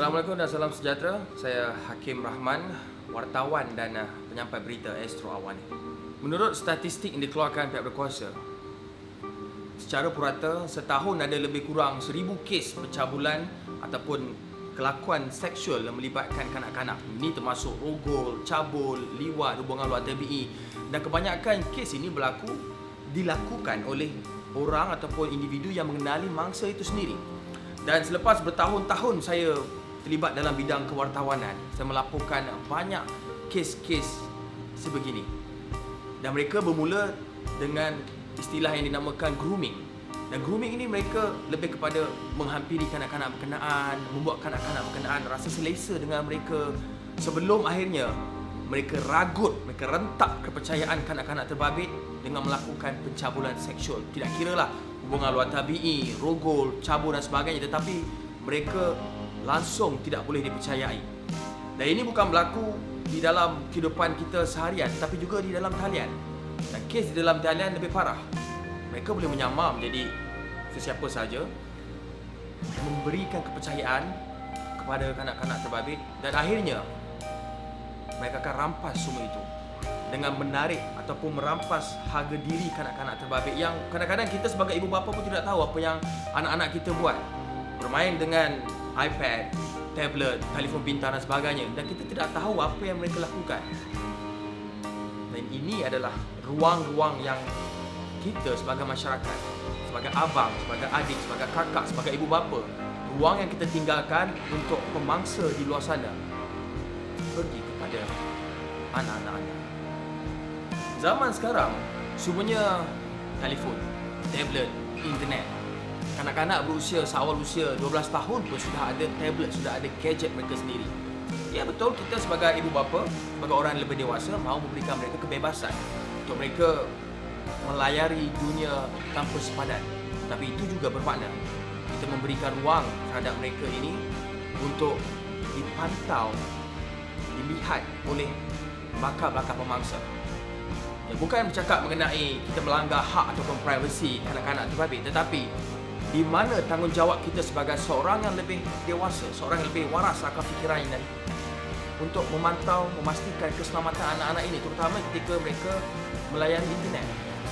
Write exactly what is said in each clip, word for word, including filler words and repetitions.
Assalamualaikum dan salam sejahtera. Saya Hakim Rahman, wartawan dan uh, penyampai berita Astro Awan. Menurut statistik yang dikeluarkan pihak berkuasa, secara purata setahun ada lebih kurang seribu kes pencabulan ataupun kelakuan seksual yang melibatkan kanak-kanak. Ini termasuk rogol, cabul, liwat, hubungan luar tabi'i, dan kebanyakan kes ini berlaku dilakukan oleh orang ataupun individu yang mengenali mangsa itu sendiri. Dan selepas bertahun-tahun saya terlibat dalam bidang kewartawanan, saya melaporkan banyak kes-kes sebegini. Dan mereka bermula dengan istilah yang dinamakan grooming. Dan grooming ini mereka lebih kepada menghampiri kanak-kanak berkenaan, membuat kanak-kanak berkenaan rasa selesa dengan mereka sebelum akhirnya mereka ragut, mereka rentak kepercayaan kanak-kanak terbabit dengan melakukan pencabulan seksual. Tidak kiralah hubungan luar tabi'i, rogol, cabul dan sebagainya, tetapi mereka langsung tidak boleh dipercayai. Dan ini bukan berlaku di dalam kehidupan kita seharian, tapi juga di dalam talian. Dan kes di dalam talian lebih parah. Mereka boleh menyamar menjadi sesiapa saja, memberikan kepercayaan kepada kanak-kanak terbabit, dan akhirnya mereka akan rampas semua itu dengan menarik ataupun merampas harga diri kanak-kanak terbabit yang kadang-kadang kita sebagai ibu bapa pun tidak tahu apa yang anak-anak kita buat. Bermain dengan iPad, tablet, telefon pintar dan sebagainya, dan kita tidak tahu apa yang mereka lakukan. Dan ini adalah ruang-ruang yang kita sebagai masyarakat, sebagai abang, sebagai adik, sebagai kakak, sebagai ibu bapa, ruang yang kita tinggalkan untuk pemangsa di luar sana pergi kepada anak-anak anda. Zaman sekarang semuanya telefon, tablet, internet. Kanak-kanak berusia seawal usia dua belas tahun pun sudah ada tablet, sudah ada gadget mereka sendiri. Ya betul, kita sebagai ibu bapa, sebagai orang yang lebih dewasa, mahu memberikan mereka kebebasan untuk mereka melayari dunia tanpa sepadan. Tapi itu juga bermakna kita memberikan ruang terhadap mereka ini untuk dipantau, dilihat oleh bakal-bakal pemangsa. Ya, bukan bercakap mengenai kita melanggar hak ataupun privasi kanak-kanak terbabit, tetapi di mana tanggungjawab kita sebagai seorang yang lebih dewasa, seorang yang lebih waras akal fikiran ini untuk memantau, memastikan keselamatan anak-anak ini, terutama ketika mereka melayani internet.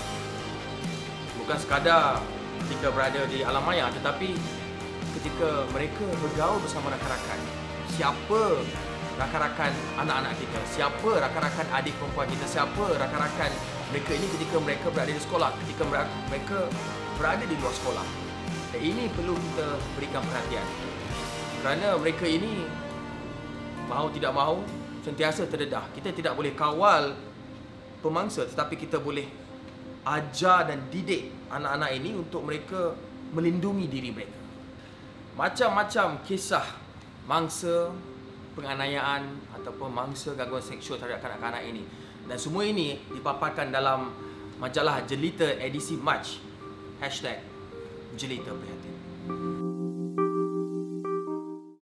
Bukan sekadar ketika berada di alam maya, tetapi ketika mereka bergaul bersama rakan-rakan. Siapa rakan-rakan anak-anak kita, siapa rakan-rakan adik perempuan kita, siapa rakan-rakan mereka ini ketika mereka berada di sekolah, ketika mereka berada di luar sekolah. Dan ini perlu kita berikan perhatian, kerana mereka ini mahu tidak mahu sentiasa terdedah. Kita tidak boleh kawal pemangsa, tetapi kita boleh ajar dan didik anak-anak ini untuk mereka melindungi diri mereka. Macam-macam kisah mangsa penganiayaan ataupun mangsa gangguan seksual terhadap kanak-kanak ini, dan semua ini dipaparkan dalam majalah Jelita edisi Mac, hashtag Jelita Brand.